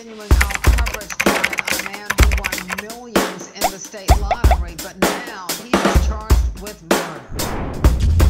continuing our coverage on a man who won millions in the state lottery, but now he is charged with murder.